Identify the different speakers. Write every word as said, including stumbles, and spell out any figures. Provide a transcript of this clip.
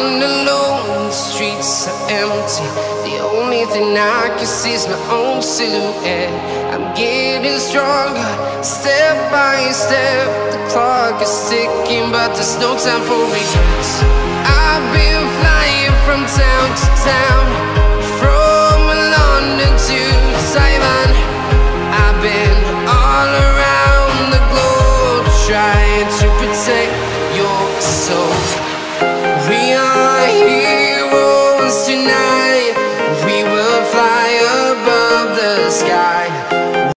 Speaker 1: Walking alone, the streets are empty. The only thing I can see is my own silhouette. I'm getting stronger, step by step. The clock is ticking, but there's no time for regrets. I've been flying from town to town, from London to Taiwan. I've been all around the globe, trying to protect your soul.